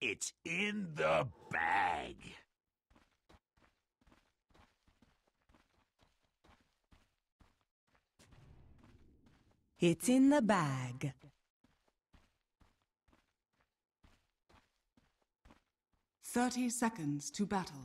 It's in the bag. It's in the bag. "30 seconds to battle.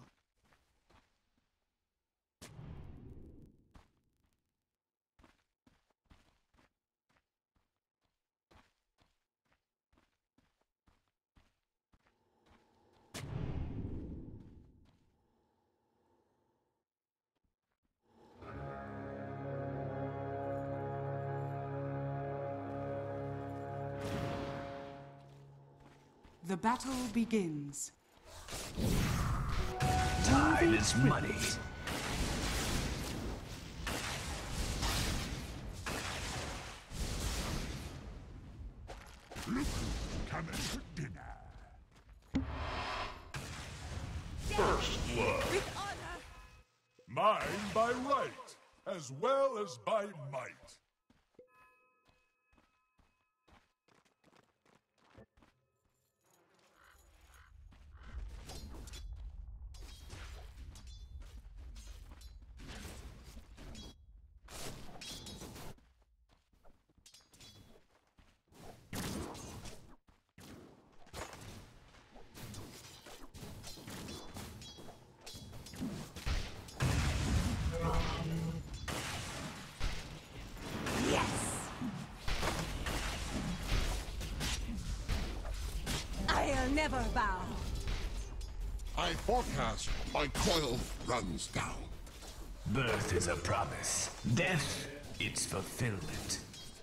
The battle begins. Time is money. Look who's coming for dinner. First blood. With honor. Mine by right, as well as by might. I'll never bow. I forecast my coil runs down. Birth is a promise. Death, its fulfillment.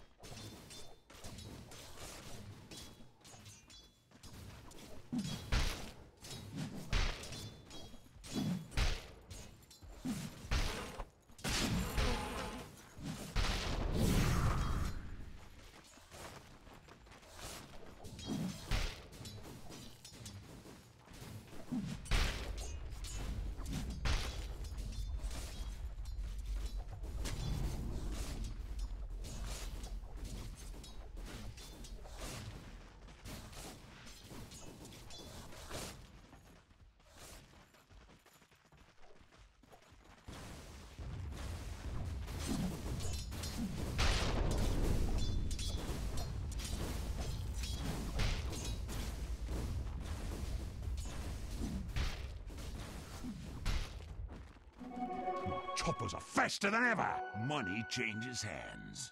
Choppers are faster than ever. Money changes hands.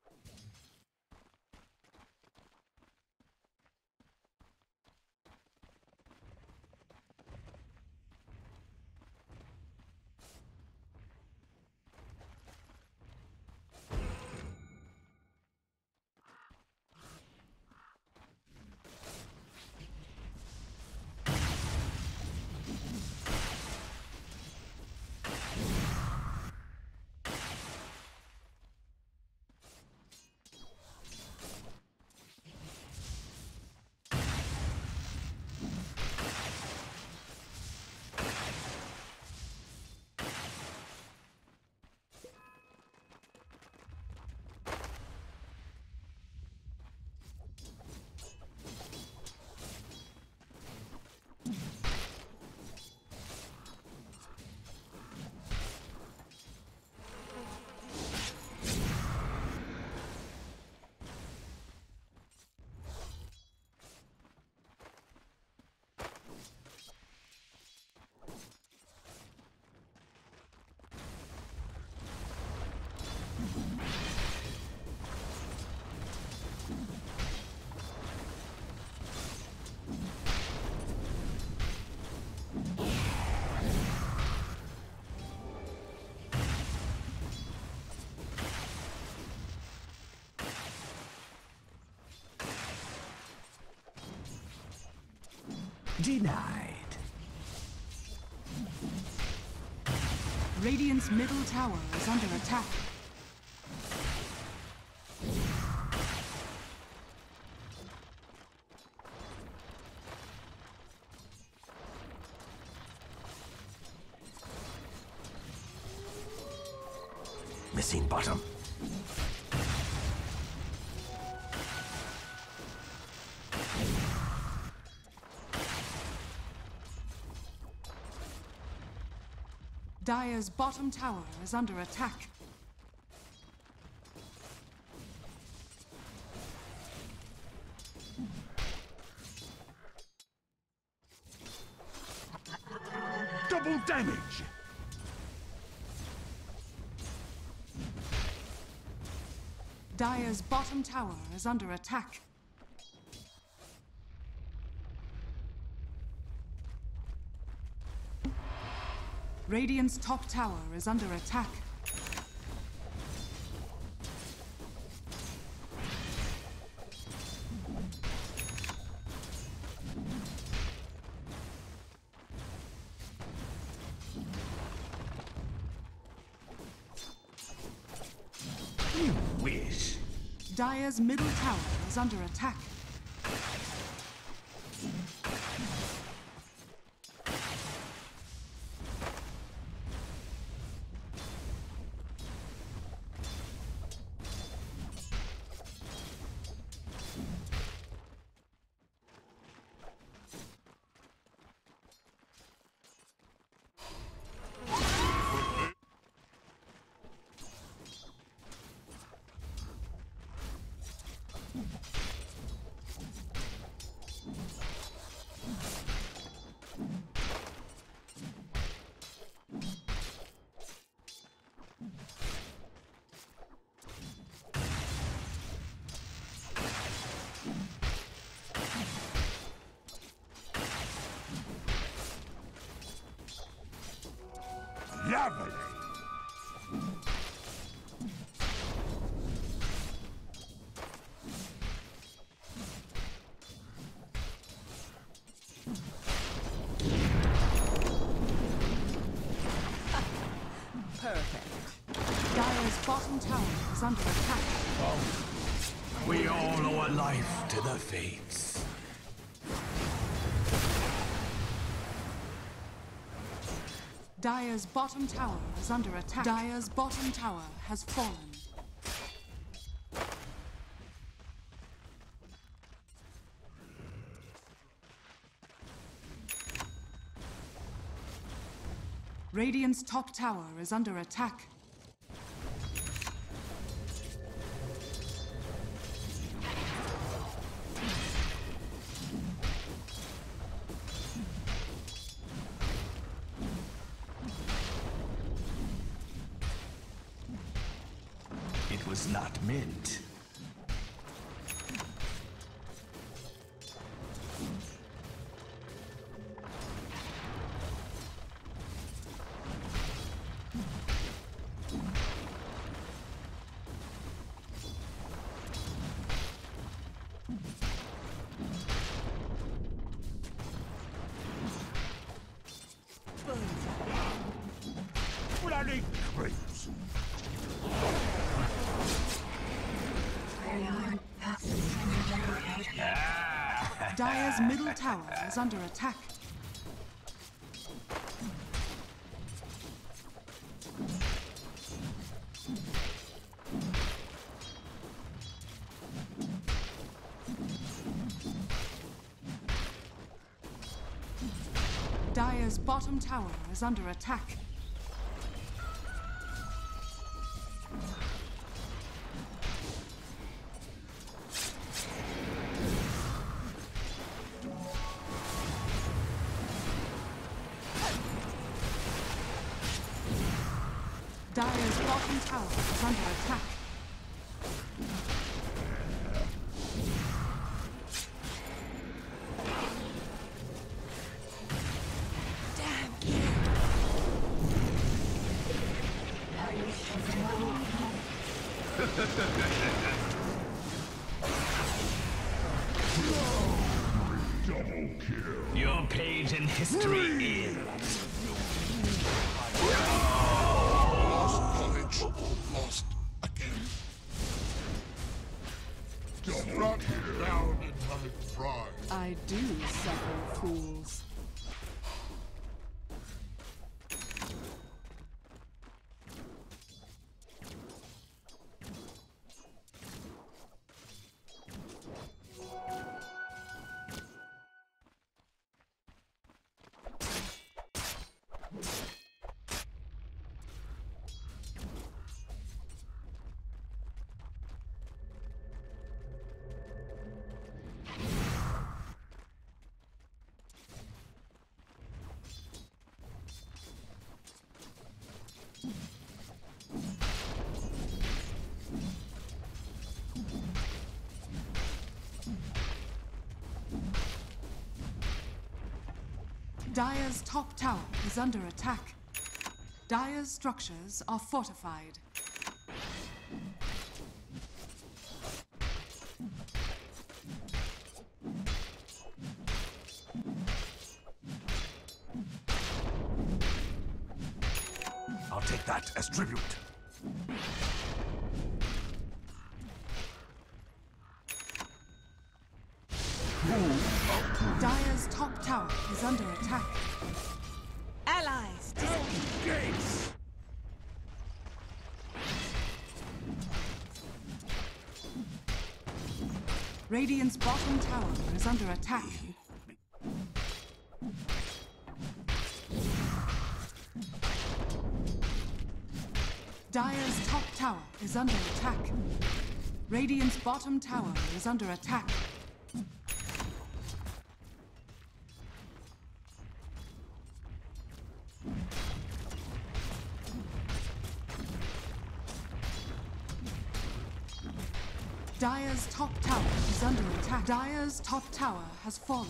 Denied. Radiant's middle tower is under attack. Missing bottom. Dire's bottom tower is under attack. Double damage! Dire's bottom tower is under attack. Radiant's top tower is under attack. You wish. Dire's middle tower is under attack. Lovely! Dire's bottom tower is under attack. We all owe a life to the fates. Dire's bottom tower is under attack. Dire's bottom tower has fallen. Radiant's top tower is under attack. It was not meant. Bloody creeps! Dire's middle tower is under attack. Dire's bottom tower is under attack. Dire's bottom tower is under attack. Double kill! Your page in history ends. Lost knowledge, lost again. Double kill! Down in my pride. I do suffer fools. Dire's top tower is under attack. Dire's structures are fortified. I'll take that as tribute. Dire's top tower is under attack. Allies! Gates! Radiant's bottom tower is under attack. Dire's top tower is under attack. Radiant's bottom tower is under attack. Dire's top tower is under attack. Dire's top tower has fallen.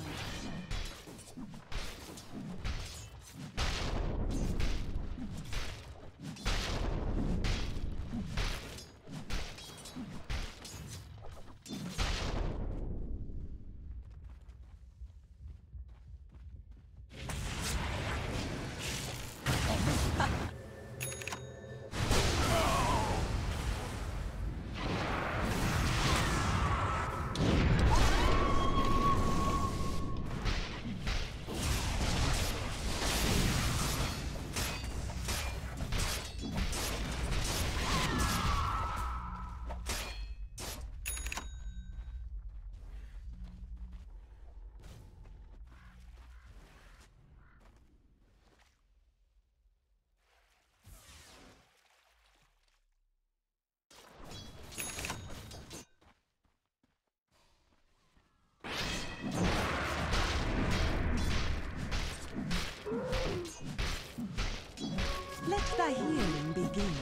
Let thy healing begin.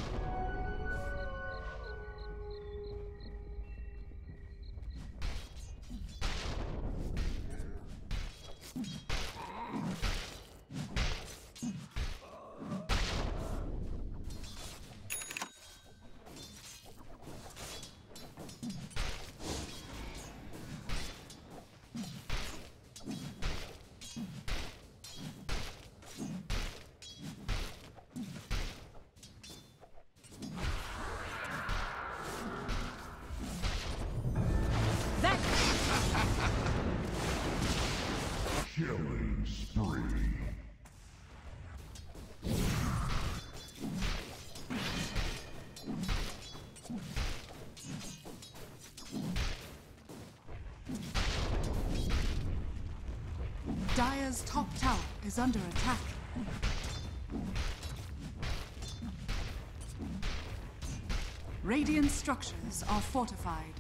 Killing spree. Dire's top tower is under attack. Radiant structures are fortified.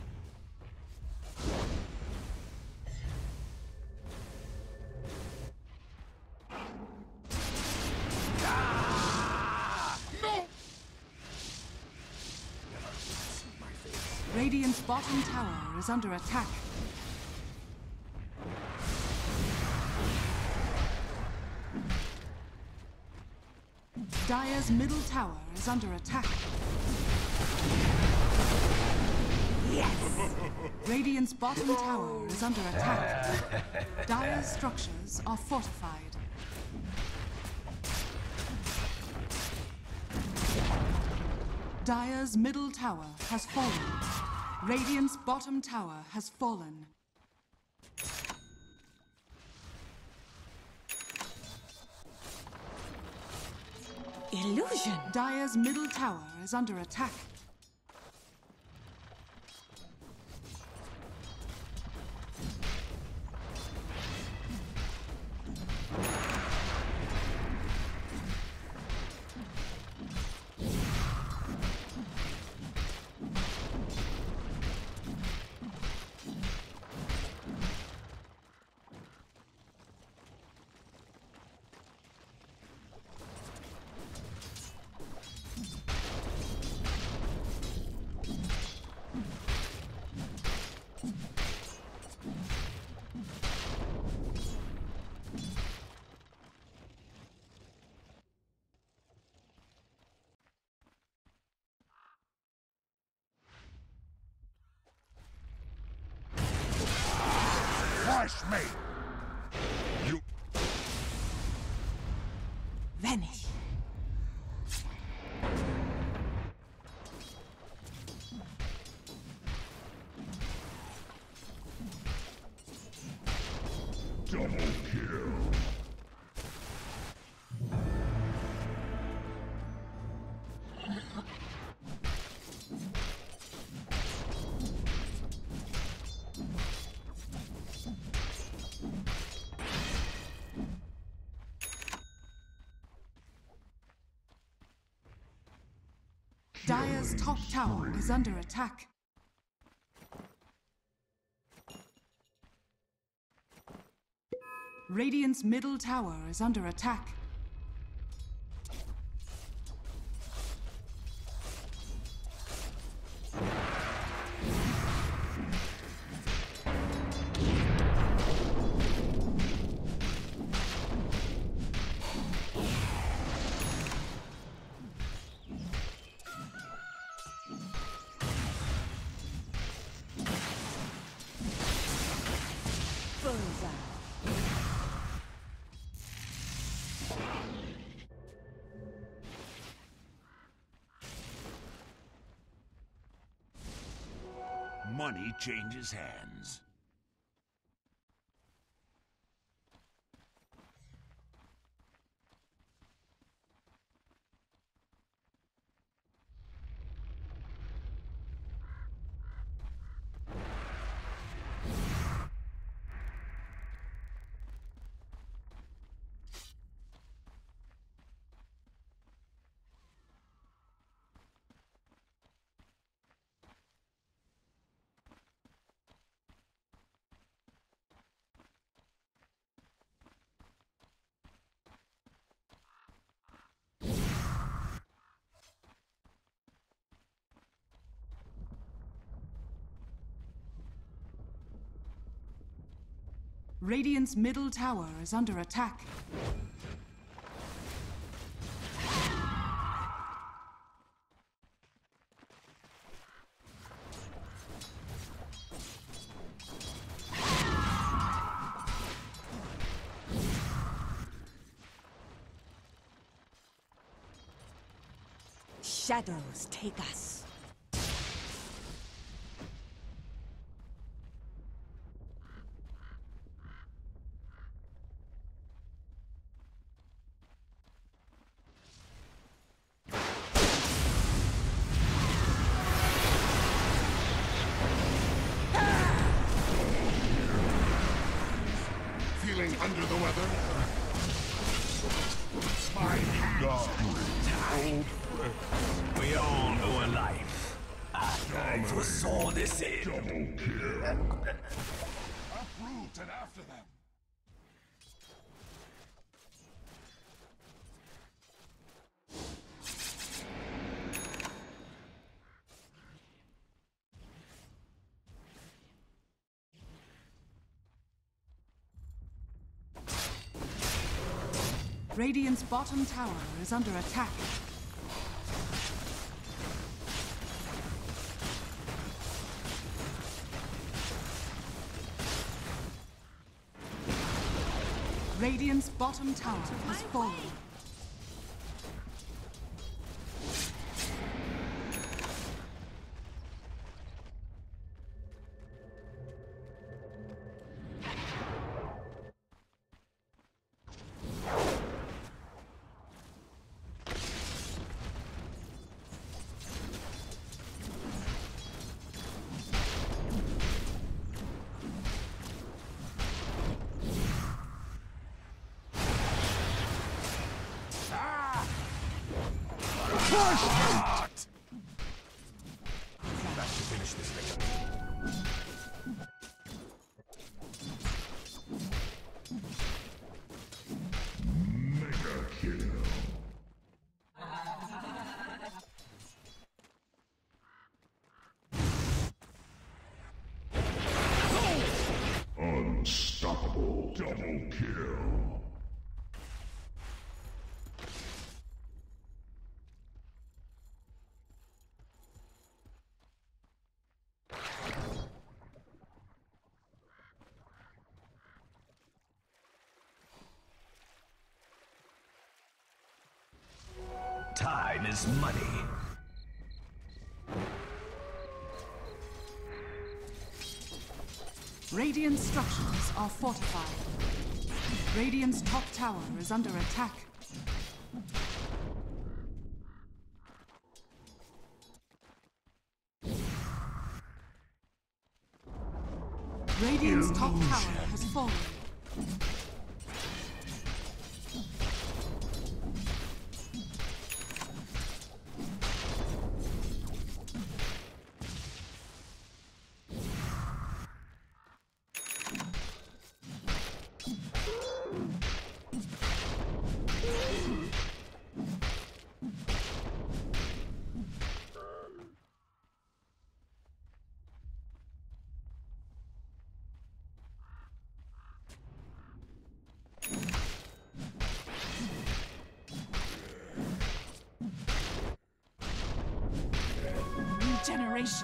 Radiant's bottom tower is under attack. Dire's middle tower is under attack. Yes! Radiant's bottom tower is under attack. Dire's structures are fortified. Dire's middle tower has fallen. Radiant's bottom tower has fallen. Illusion! Dire's middle tower is under attack. me. You Vanish. Double kill. Dire's top tower is under attack. Radiant's middle tower is under attack. Bullseye. Money changes hands. Radiant's middle tower is under attack. Shadows take us. feeling under the weather? My God. Old friend. We all owe a life. I foresaw this in. Double kill. Uproot and after them. Radiant's bottom tower is under attack. Radiant's bottom tower has fallen. That should finish this thing. Mega kill. Unstoppable. Double kill. Time is money. Radiant structures are fortified. Radiant's top tower is under attack. Radiant's top tower has fallen. Regeneration.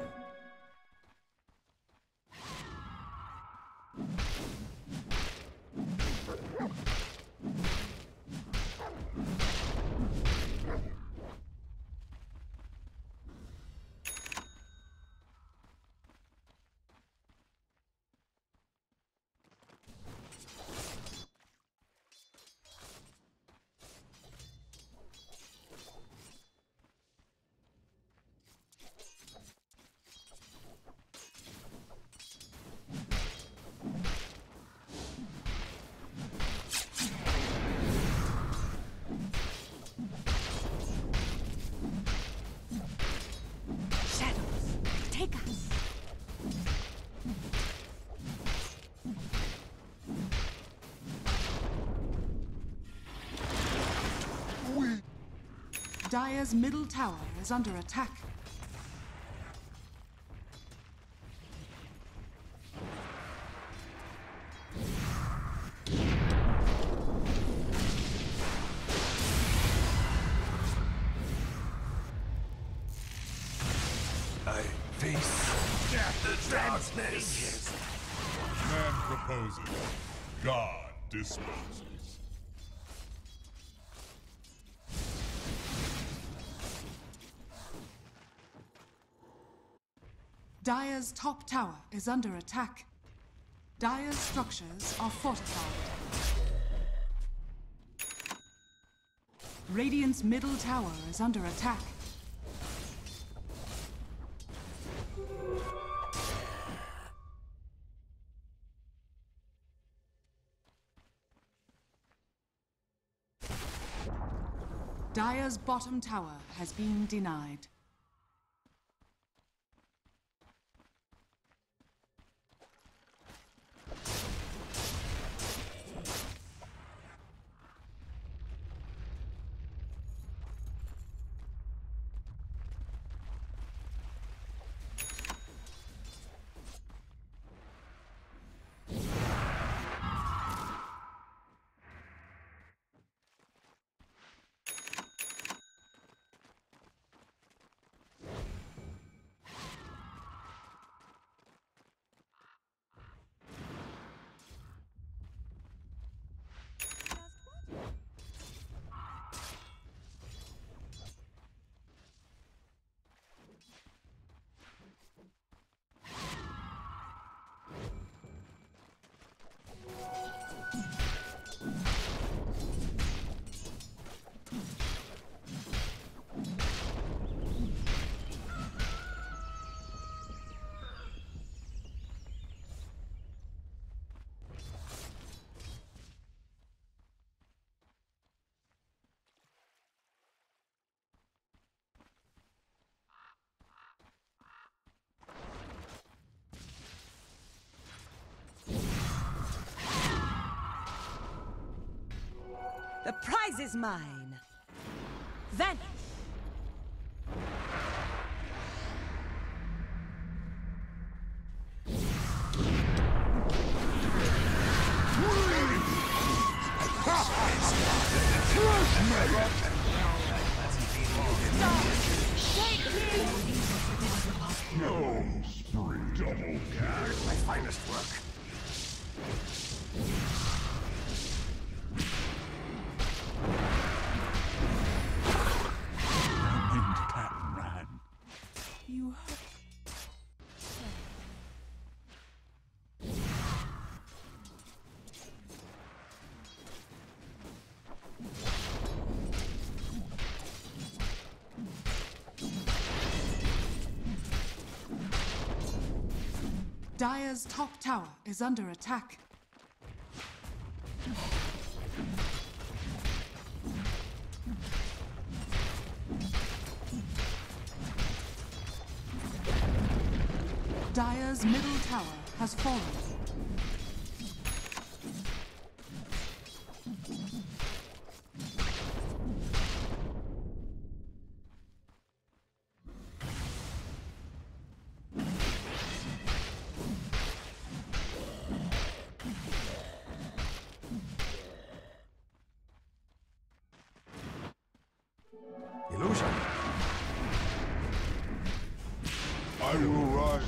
Take us. Dire's middle tower is under attack. I face the darkness. Man proposes, God disposes. Dire's top tower is under attack. Dire's structures are fortified. Radiant's middle tower is under attack. Dire's bottom tower has been denied. The prize is mine. Vanish. No spree. Double kill. My finest work. Dire's top tower is under attack. Dire's middle tower has fallen. Illusion. I will rise.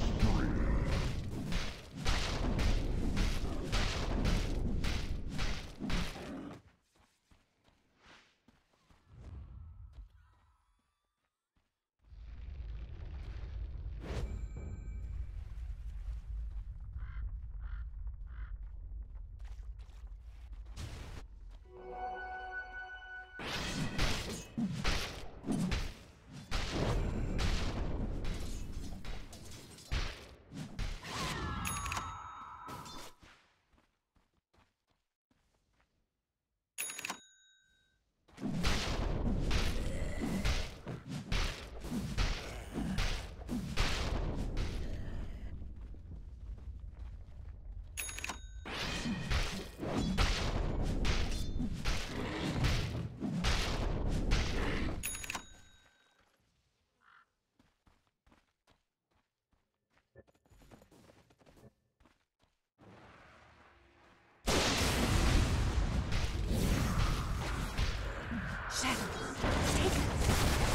Shadows, take us.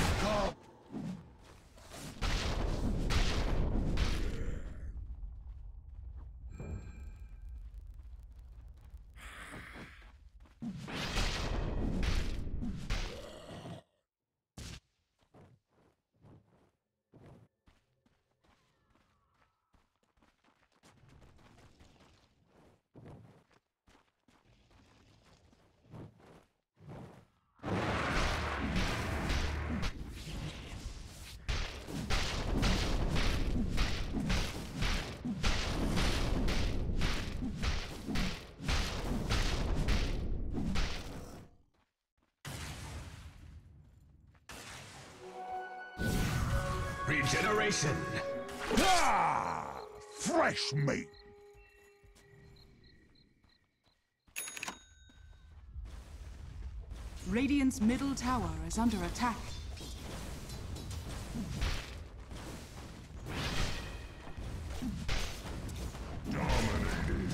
Regeneration. Ah! Fresh meat. Radiant's middle tower is under attack. Dominating.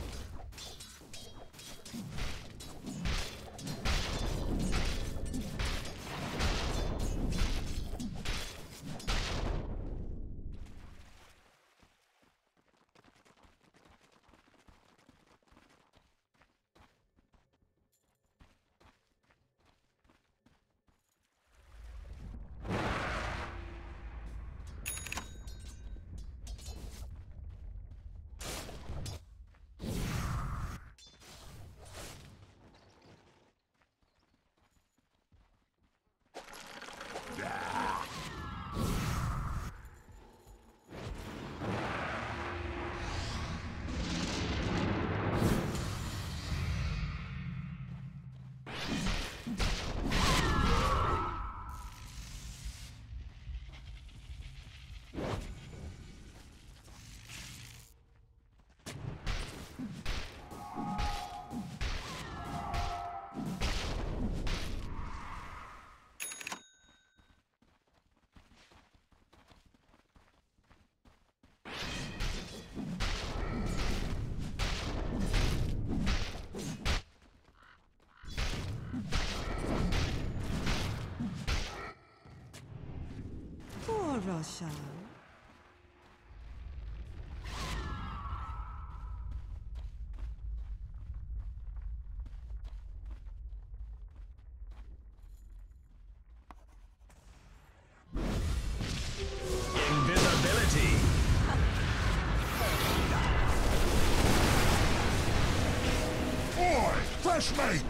Poor Roshan. Invisibility. Boy, fresh meat.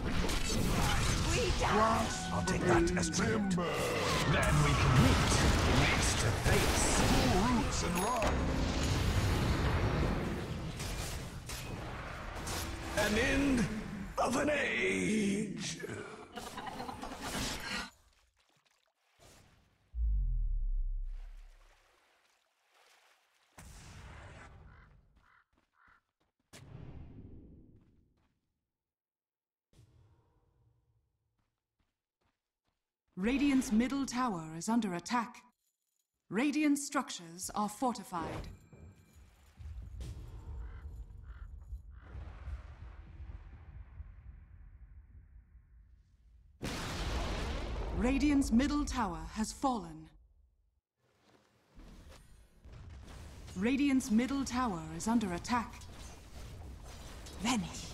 We die. I'll take that as tribute. Timber. Then we can meet face to face. Roots and run. an end of an age. Radiant's middle tower is under attack. Radiant structures are fortified. Radiant's middle tower has fallen. Radiant's middle tower is under attack. Vanish.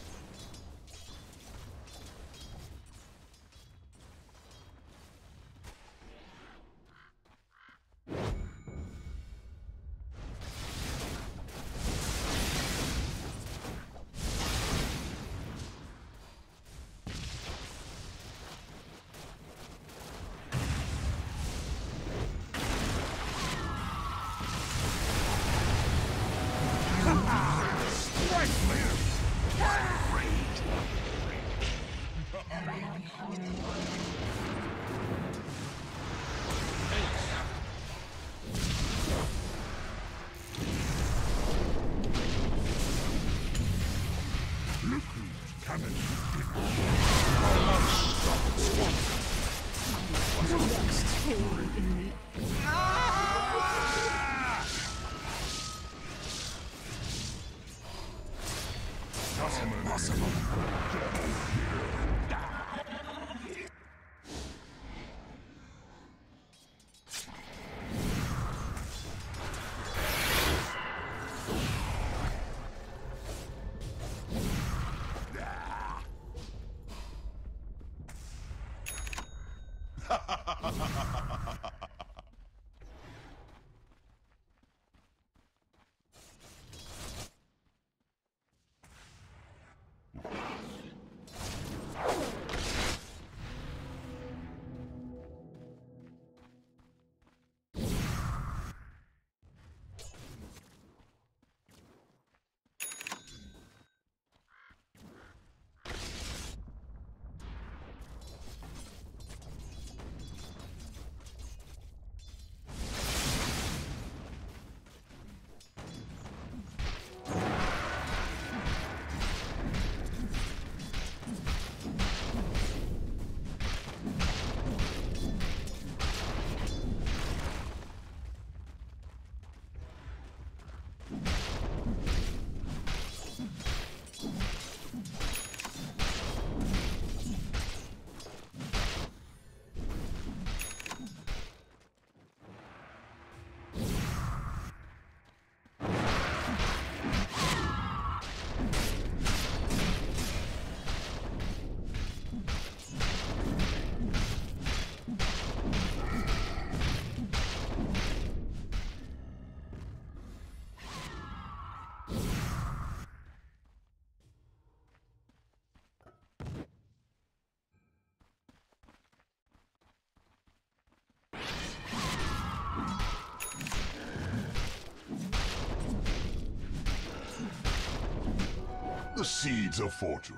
The seeds of fortune.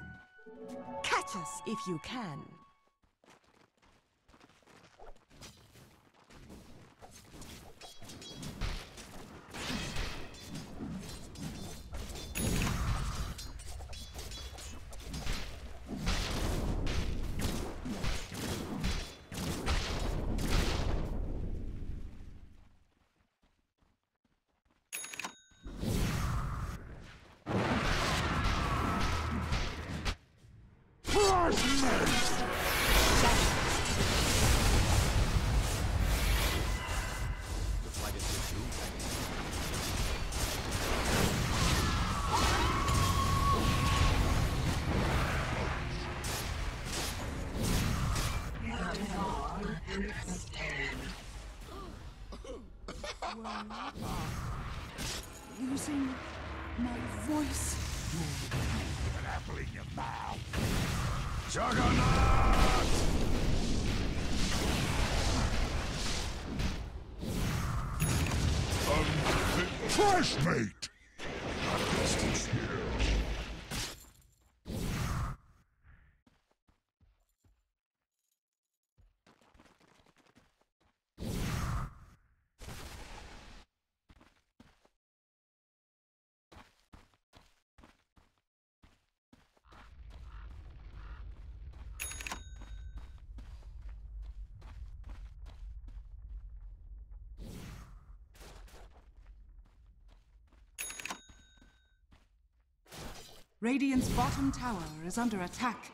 Catch us if you can. Losing my voice. An apple in your mouth. Juggernaut! Unfit fresh mate! Justice here. Radiant's bottom tower is under attack.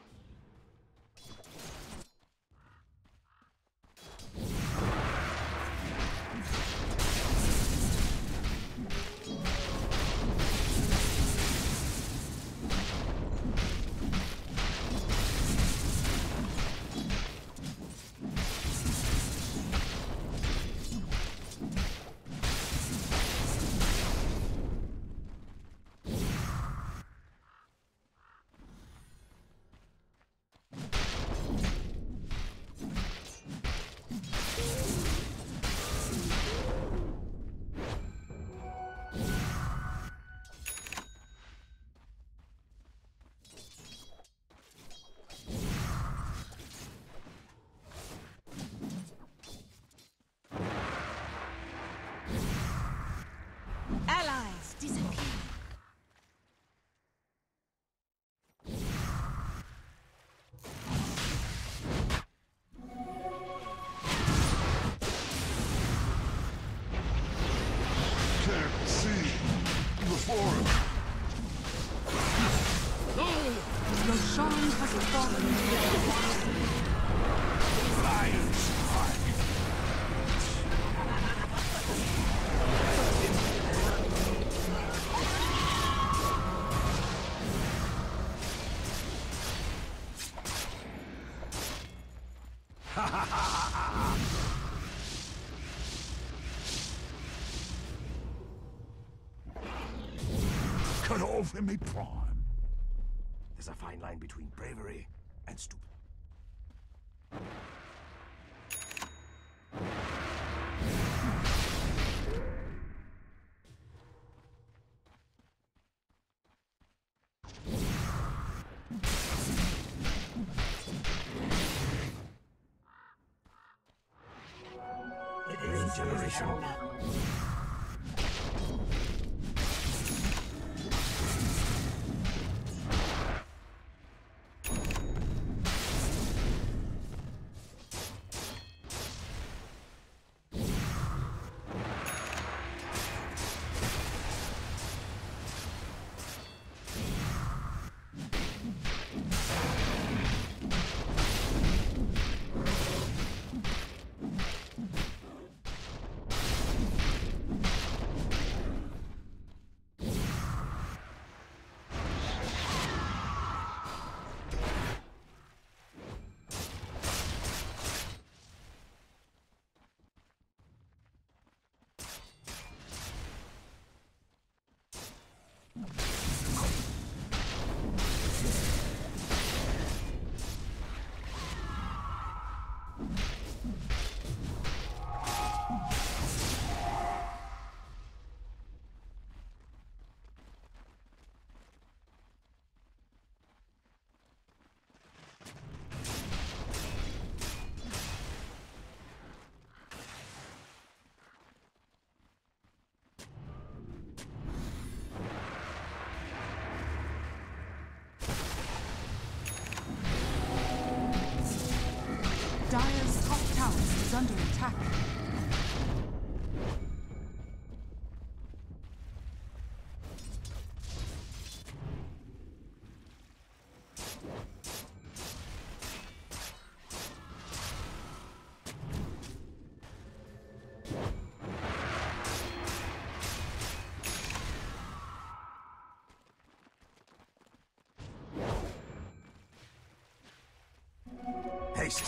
Allies disappear. Can't see the forest. Roshan has fallen to Lion strike. Cut off in me prime. There's a fine line between bravery and stupid. Regeneration. Dire's top tower is under attack. Haste.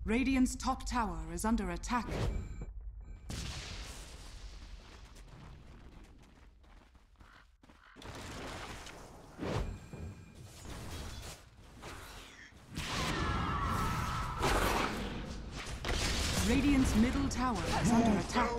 Radiant's top tower is under attack. Radiant's middle tower is under attack.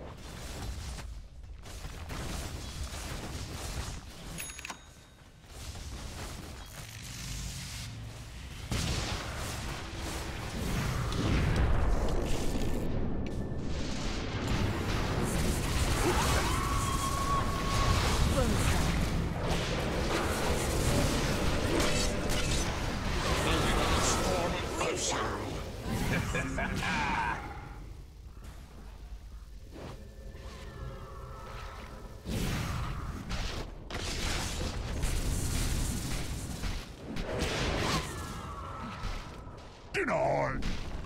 Denied!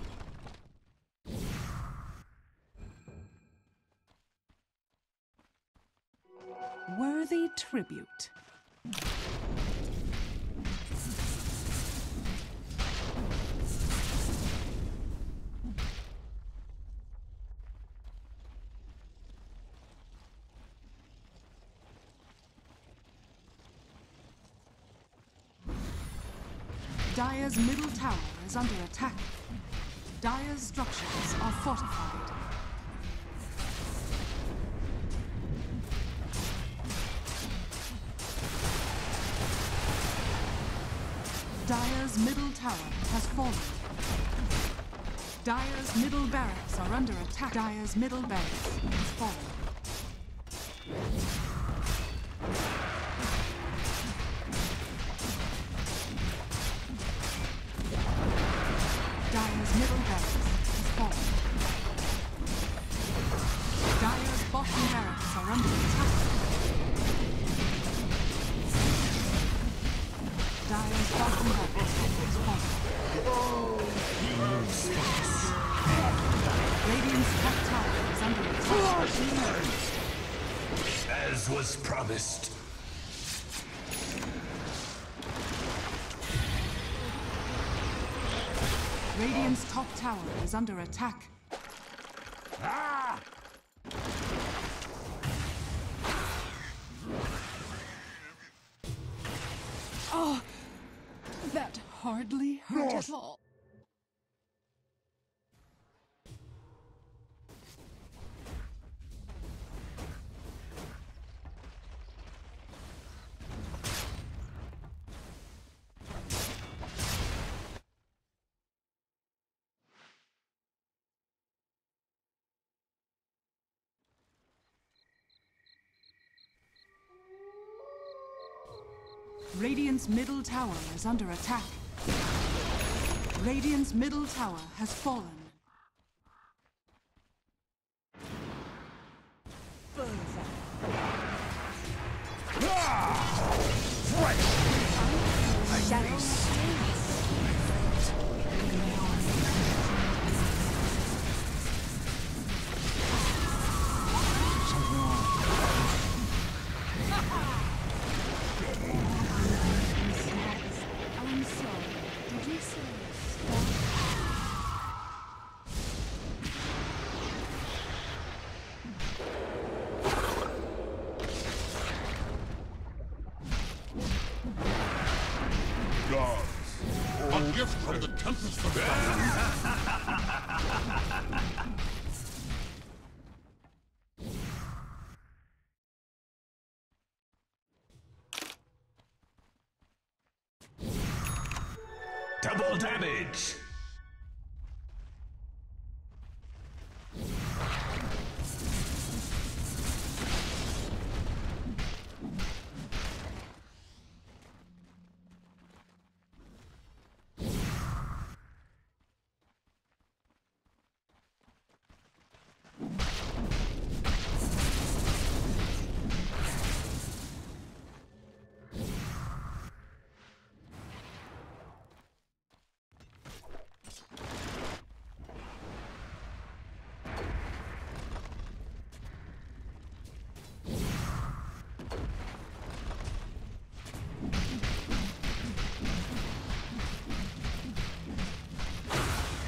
Worthy tribute. Dire's middle tower is under attack. Dire's structures are fortified. Dire's middle tower has fallen. Dire's middle barracks are under attack. Dire's middle barracks has fallen. Dire's middle barracks has fallen. Dire's bottom barracks are under attack. Dire's bottom barracks has fallen. Radiant's top tower is under attack. As was promised. Radiant's top tower is under attack. Oh, that hardly hurt at all. Radiant's middle tower is under attack. Radiant's middle tower has fallen. I'm sorry. Did you say Gods. A gift from the Tempest of Fire. Double damage!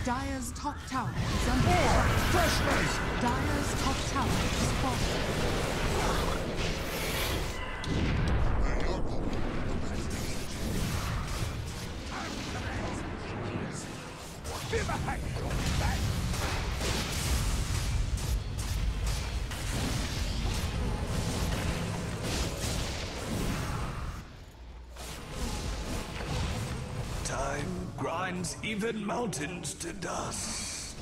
Dire's top tower is under attack. Dire's top tower is falling. Time grinds even mountains to dust.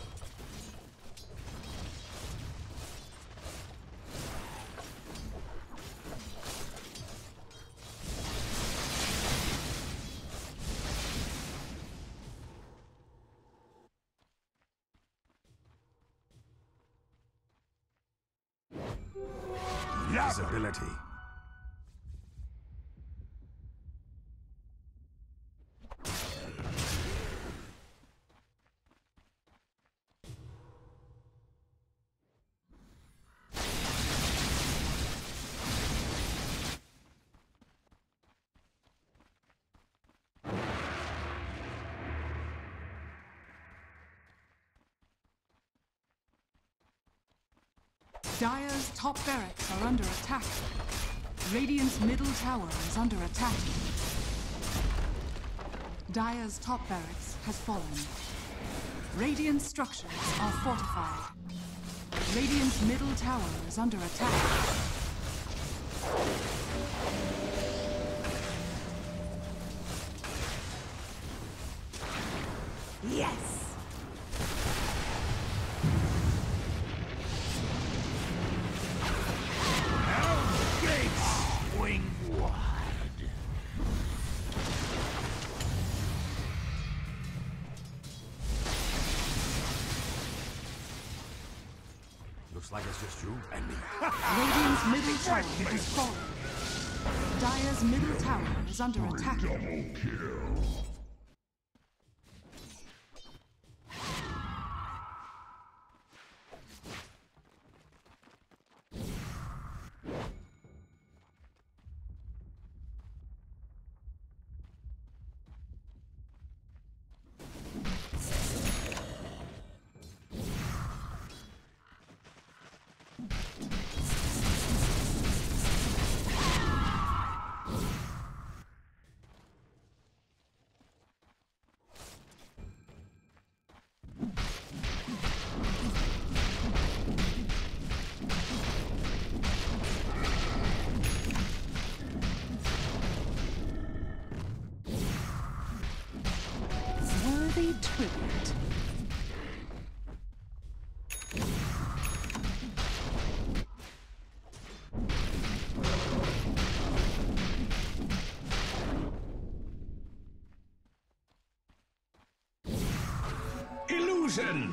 Invisibility. Dire's top barracks are under attack. Radiant's middle tower is under attack. Dire's top barracks has fallen. Radiant structures are fortified. Radiant's middle tower is under attack. Yes! Looks like it's just you and me. Radiant's middle tower has fallen. Dire's middle tower is under attack. Double kill. Worthy tribute. Illusion!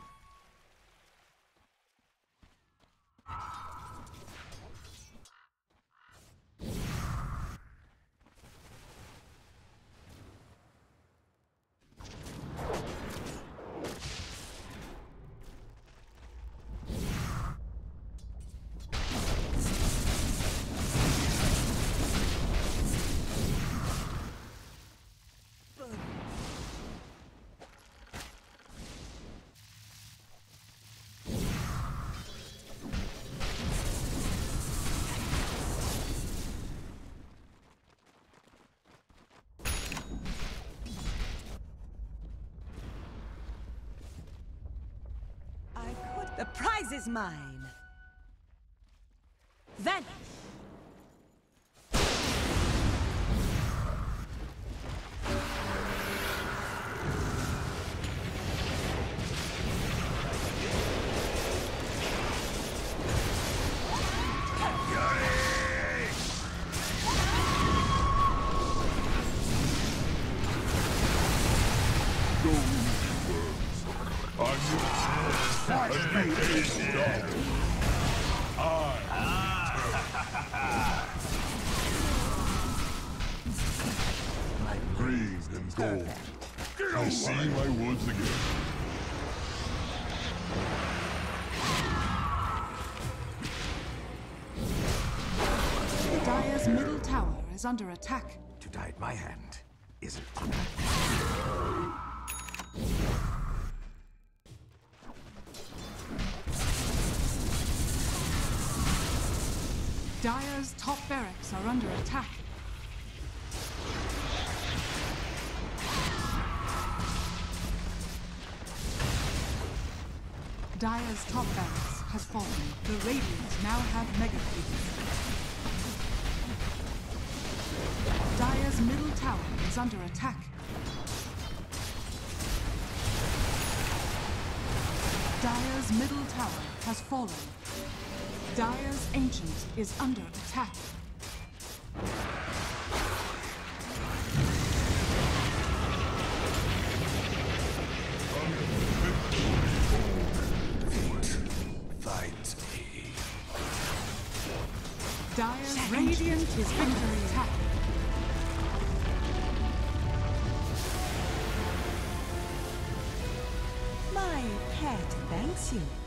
The prize is mine. Vanish! Green and gold. I see my woods again. Dire's middle tower is under attack. To die at my hand is an honor. Dire's top barracks are under attack. Dire's top barracks has fallen. The Radiant now have mega creeps. Dire's middle tower is under attack. Dire's middle tower has fallen. Dire's Ancient is under attack. Fight me. Dire's Radiant is under attack. My pet thanks you.